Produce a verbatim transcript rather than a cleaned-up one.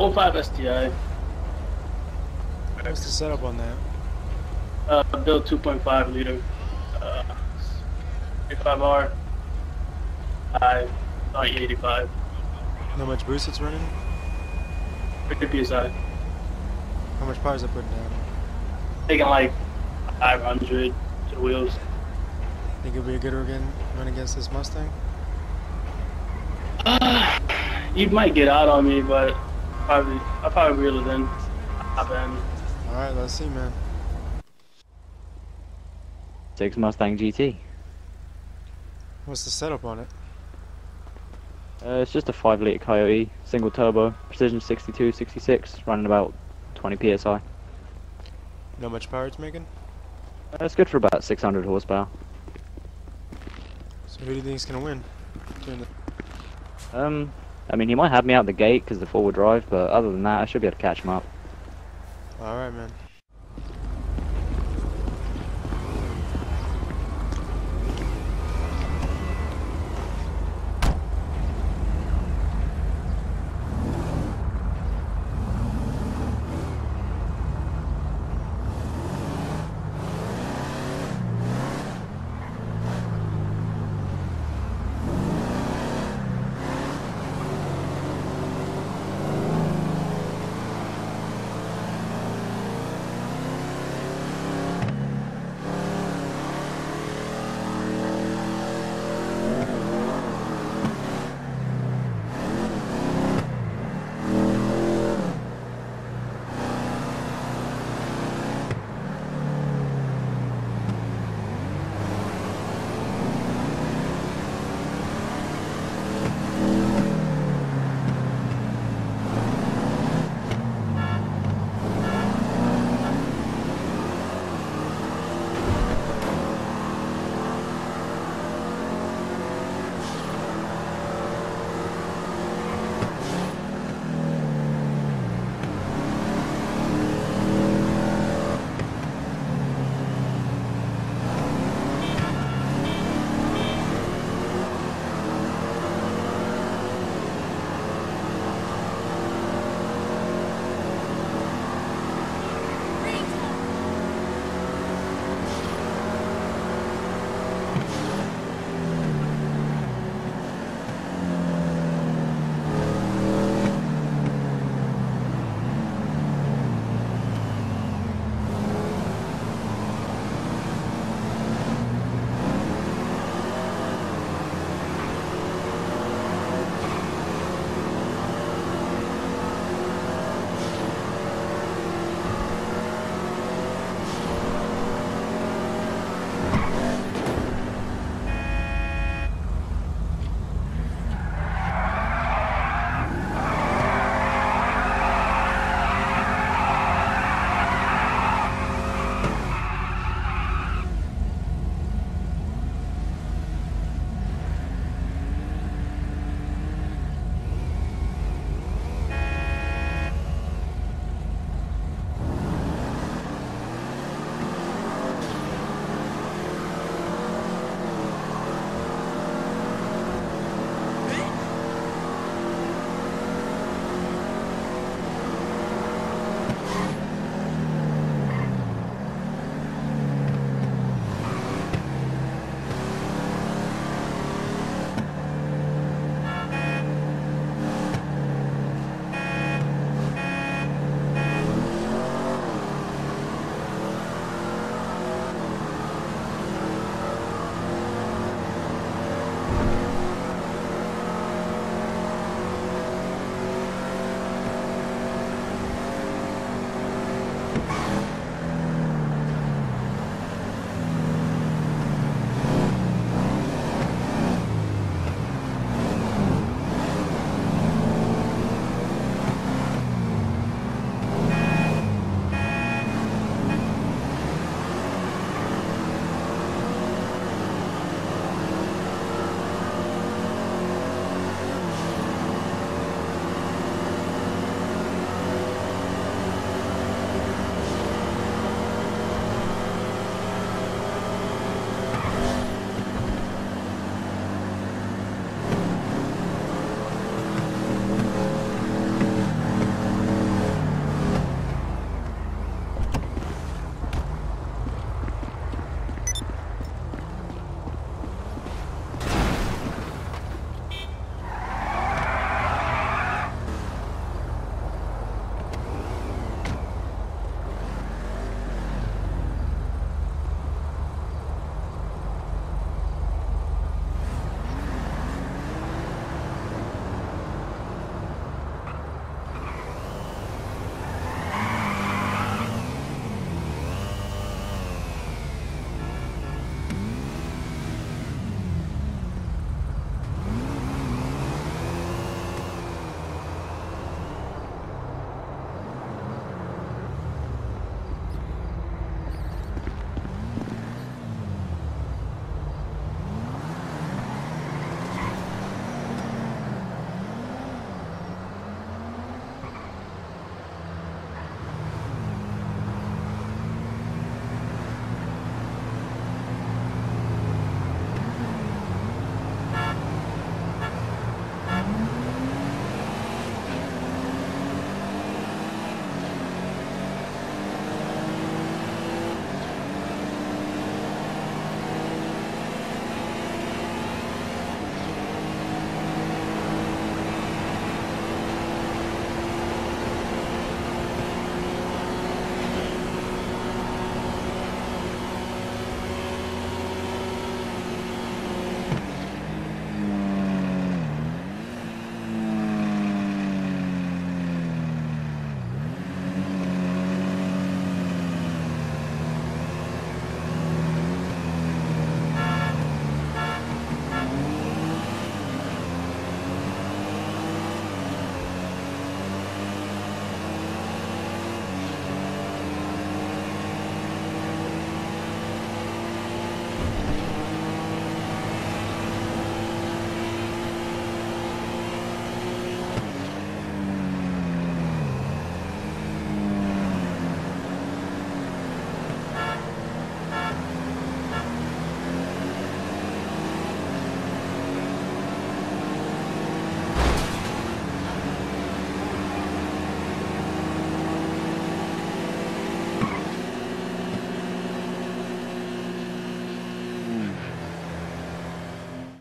point five S T I. What's the setup on that? Uh, built two point five liter. Uh, eighty-five R. I like eighty-five. How much boost it's running? fifty P S I. How much power is it putting down? Taking like five hundred to the wheels. Think it'll be a good again run against this Mustang? Uh, you might get out on me, but probably I'll probably reel it in. Hop in. Alright, let's see, man. Six Mustang G T. What's the setup on it? Uh, it's just a five litre Coyote, single turbo, precision sixty-two, sixty-six, running about twenty P S I. Uh, Know how much power it's making? it's good for about six hundred horsepower. So who do you think is going to win? Doing the Um, I mean, he might have me out the gate because of the four-wheel drive, but other than that, I should be able to catch him up. Alright, man.